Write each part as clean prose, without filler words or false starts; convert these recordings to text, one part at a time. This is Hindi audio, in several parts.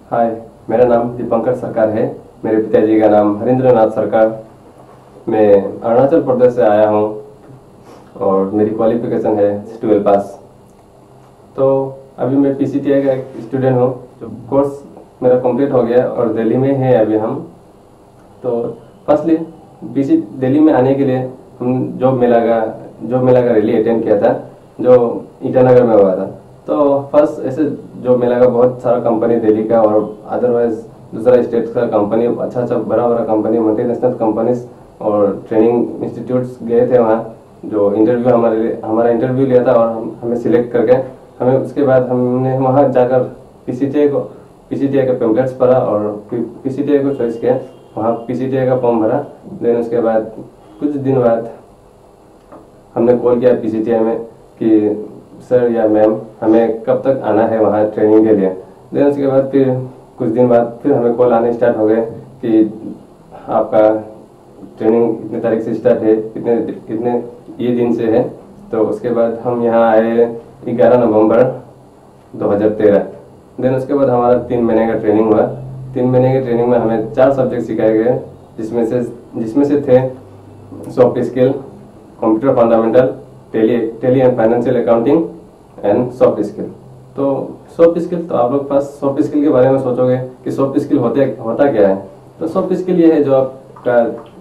हाय, मेरा नाम दीपंकर सरकार है। मेरे पिताजी का नाम हरिंद्र नाथ सरकार। मैं अरुणाचल प्रदेश से आया हूँ और मेरी क्वालिफिकेशन है 12 पास। तो अभी मैं पीसीटीआई का एक स्टूडेंट हूँ। जो कोर्स मेरा कंप्लीट हो गया और दिल्ली में है अभी हम। तो फर्स्टली दिल्ली में आने के लिए हम जॉब मेला का रैली अटेंड किया था, जो ईटानगर में हुआ था। तो फर्स्ट ऐसे जॉब मेला का बहुत सारा कंपनी दिल्ली का और अदरवाइज दूसरा स्टेट का कंपनी, अच्छा बड़ा कंपनी, मल्टीनेशनल कंपनीज और ट्रेनिंग इंस्टीट्यूट्स गए थे वहाँ। जो इंटरव्यू हमारा इंटरव्यू लिया था और हमें सिलेक्ट करके हमें उसके बाद हमने वहाँ जाकर पीसीटीआई के पेम्पलेट्स पढ़ा और पीसीटीआई को चॉइस किया। वहाँ पीसीटीआई का फॉर्म भरा। देन उसके बाद कुछ दिन बाद हमने कॉल किया पीसीटीआई में कि सर या मैम हमें कब तक आना है वहाँ ट्रेनिंग के लिए। देन उसके बाद फिर कुछ दिन बाद फिर हमें कॉल आने स्टार्ट हो गए कि आपका ट्रेनिंग इतने तारीख से स्टार्ट है, इतने ये दिन से है। तो उसके बाद हम यहाँ आए 11 नवंबर 2013। देन उसके बाद हमारा 3 महीने का ट्रेनिंग हुआ। 3 महीने की ट्रेनिंग में हमें 4 सब्जेक्ट सिखाए गए, जिसमें से थे soft skill, computer fundamental, Tally and financial accounting and soft skill. तो सॉफ्ट स्किल, तो आप लोग पास सॉफ्ट स्किल के बारे में सोचोगे कि सॉफ्ट स्किल होता क्या है। तो सॉफ्ट स्किल ये है जो आपका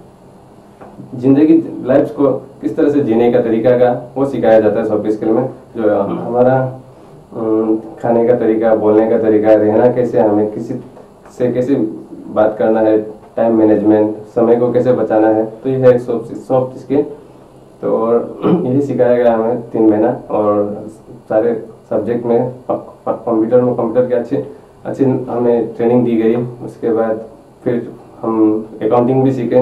जिंदगी लाइफ को किस तरह से जीने का तरीका का वो सिखाया जाता है सॉफ्ट स्किल में। जो हमारा खाने का तरीका, बोलने का तरीका, रहना कैसे, हमें किसी से कैसे बात करना है, टाइम मैनेजमेंट, समय को कैसे बचाना है। तो ये है सॉफ्ट स्किल। तो और यही सिखाया गया हमें 3 महीना। और सारे सब्जेक्ट में कंप्यूटर की अच्छी हमें ट्रेनिंग दी गई। उसके बाद फिर हम अकाउंटिंग भी सीखे।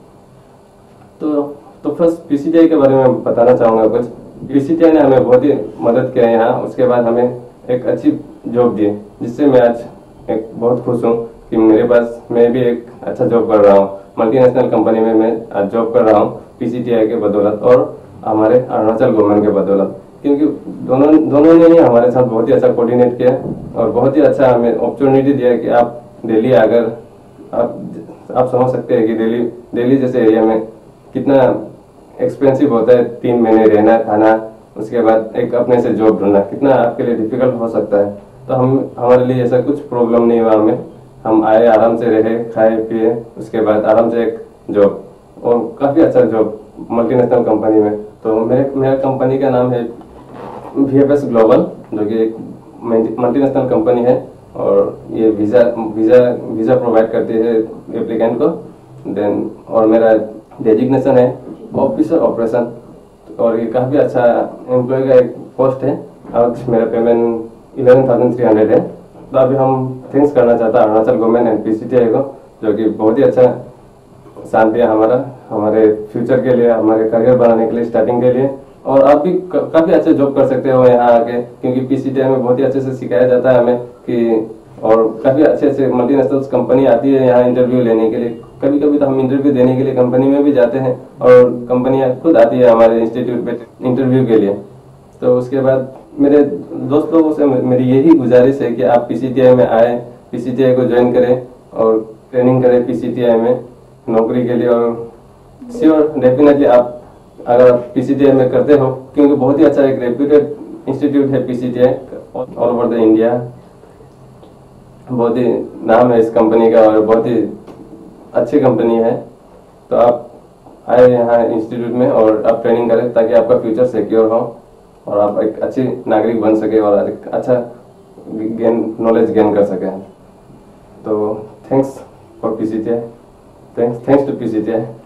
तो फर्स्ट पीसीटीआई के बारे में बताना चाहूँगा कुछ। पीसीटीआई ने हमें बहुत ही मदद किया यहाँ। उसके बाद हमें एक अच्छी जॉब दी, जिससे मैं आज बहुत खुश हूँ कि मैं भी एक अच्छा जॉब कर रहा हूँ। मल्टीनेशनल कंपनी में मैं आज जॉब कर रहा हूँ पीसीटीआई के बदौलत और हमारे अरुणाचल गवर्नमेंट के बदौलत। क्योंकि दोनों ने ही हमारे साथ बहुत ही अच्छा कोऑर्डिनेट किया और बहुत ही अच्छा हमें अपॉर्चुनिटी दिया कि आप दिल्ली आकर आप समझ सकते हैं कि दिल्ली जैसे एरिया में कितना एक्सपेंसिव होता है। 3 महीने रहना, खाना, उसके बाद एक अपने से जॉब ढूंढना कितना आपके लिए डिफिकल्ट हो सकता है। तो हमारे लिए ऐसा कुछ प्रॉब्लम नहीं हुआ हमें। हम आए, आराम से रहे, खाए पिए, उसके बाद आराम से एक जॉब, और काफ़ी अच्छा जॉब मल्टीनेशनल कंपनी में। तो मेरा कंपनी का नाम है VFS ग्लोबल, जो कि एक मल्टीनेशनल कंपनी है और ये वीज़ा प्रोवाइड करती है एप्लीकेंट को। देन और मेरा डेजिग्नेशन है ऑफिसर ऑपरेशन, और ये काफ़ी अच्छा एम्प्लॉय का एक पोस्ट है। आज मेरा पेमेंट 11,300 है। तो अभी हम थैंक्स करना चाहता है अरुणाचल गवर्नमेंट एंड पीसीटीआई को, जो कि बहुत ही अच्छा साथ दिया हमारे फ्यूचर के लिए, हमारे करियर बनाने के लिए, स्टार्टिंग के लिए। और आप भी काफ़ी अच्छे जॉब कर सकते हो यहाँ आके, क्योंकि पीसीटीआई में बहुत ही अच्छे से सिखाया जाता है हमें कि, और काफ़ी अच्छे मल्टीनेशनल कंपनी आती है यहाँ इंटरव्यू लेने के लिए। कभी कभी तो हम इंटरव्यू देने के लिए कंपनी में भी जाते हैं और कंपनियाँ खुद आती है हमारे इंस्टीट्यूट पे इंटरव्यू के लिए। तो उसके बाद मेरे दोस्त लोगों से मेरी यही गुजारिश है कि आप पीसीटीआई में आए, पीसीटीआई को ज्वाइन करें और ट्रेनिंग करें पीसीटीआई में नौकरी के लिए। और श्योर डेफिनेटली आप अगर पीसीटीआई में करते हो, क्योंकि बहुत ही अच्छा एक रेप्यूटेड इंस्टीट्यूट है PCTI all over the India. बहुत ही नाम है इस कंपनी का और बहुत ही अच्छी कंपनी है। तो आप आए यहाँ इंस्टीट्यूट में और आप ट्रेनिंग करें ताकि आपका फ्यूचर सिक्योर हो और आप एक अच्छी नागरिक बन सके और एक अच्छा नॉलेज गेन कर सके। तो thanks for PCTI, thanks to PCTI.